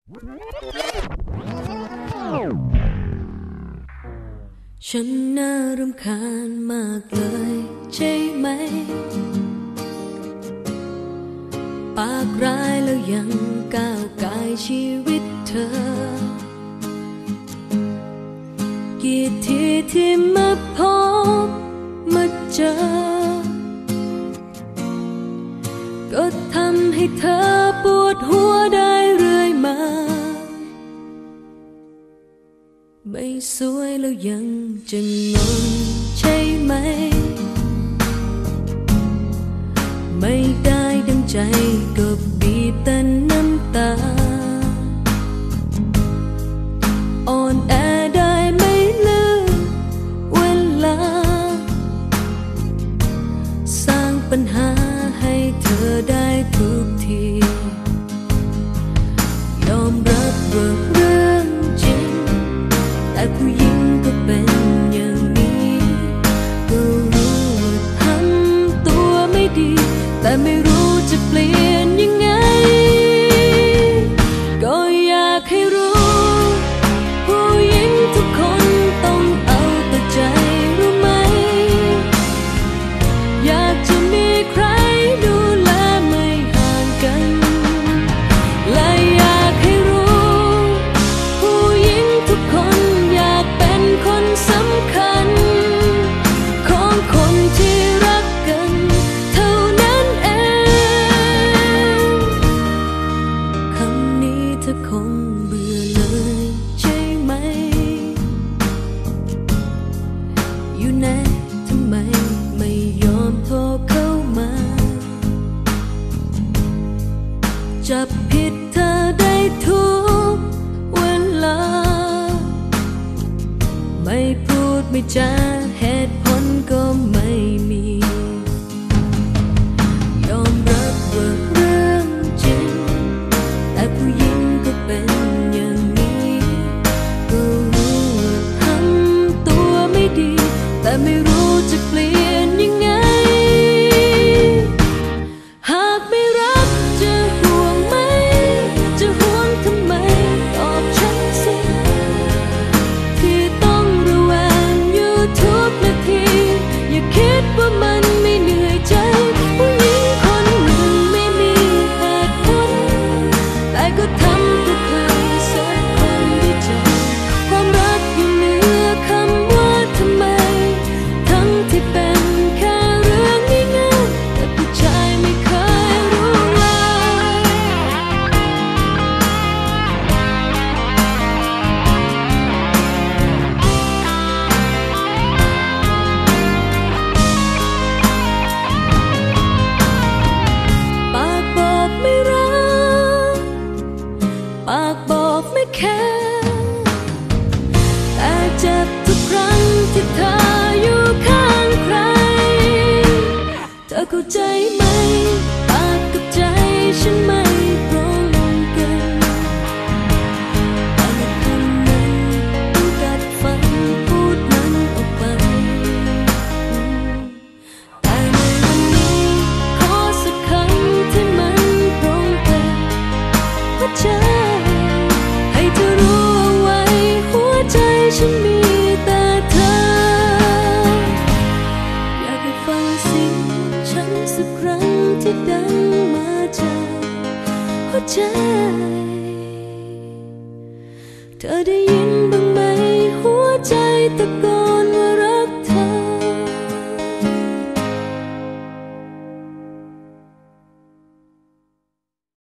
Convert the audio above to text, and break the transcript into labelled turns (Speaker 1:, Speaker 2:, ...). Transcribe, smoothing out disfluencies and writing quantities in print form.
Speaker 1: ฉันน่ารำคาญมากเลยใช่ไหมปากร้ายแล้วยังก้าวกายชีวิตเธอกี่ทีที่มาพบมาเจอก็ทำให้เธอปวดหัวได้เรื่อยมาไม่สวยแล้วยังจะงอนใช่ไหมไม่ได้ดังใจก็บีบแต่น้ำตาอ่อนแอได้ไม่เลือกเวลาสร้างปัญหาให้เธอได้ทุกทียอมรับว่าเรื่องจริงแต่ผู้หญิงก็เป็นอย่างนี้ก็รู้ว่าทำตัวไม่ดีแต่ไม่รู้จะเปลี่ยนยังไงก็อยากให้รู้ผู้หญิงทุกคนต้องเอาแต่ใจรู้ไหมอยากจะมีใครดูแลไม่ห่างกันและอยากให้รู้ผู้หญิงทุกคนอยากเป็นคนสำคัญของคนที่รักกันเท่านั้นเองคำนี้เธอคงเบื่อเลยใช่ไหมอยู่ไหนทำไมไม่ยอมโทรเข้ามาจับผิดเธอได้ทุกเวลาไม่พูดไม่จาเหตุผลก็ไม่มียอมรับว่าเรื่องจริงแต่ผู้หญิงก็เป็นอย่างนี้ก็รู้ว่าทำตัวไม่ดีแต่ไม่รู้จะเปลี่ยนยังไงหากไม่รักจะห่วงไหมจะห่วงทำไมตอบฉันสิที่ต้องระแวงอยู่ทุกนาทีอย่าคิดว่ามันไม่เหนื่อยใจผู้หญิงคนหนึ่งไม่มีเหตุผลแต่ก็ทำเพื่อใครสักคนด้วยใจความรักอยู่เหนือคำว่าทำไมทั้งที่เป็นแค่เรื่องง่ายๆแต่ผู้ชายไม่เคยรู้เลยปากบอกไม่รักปากบอกไม่แคร์แต่เจ็บทุกครั้งที่เธออยู่ข้างใครเธอเข้าใจไหมปากกับใจฉันไม่ตรงกันแต่ในคำนั้นต้องกัดฟันพูดมันออกไปแต่ในวันนี้ขอสักคำที่มันตรงกันหัวใจให้เธอรู้เอาไว้หัวใจฉันมีแต่เธออยากให้ฟังเสียงฉันสักครั้งที่ดังมาจากหัวใจเธอได้ยินบ้างไหมหัวใจตะโกน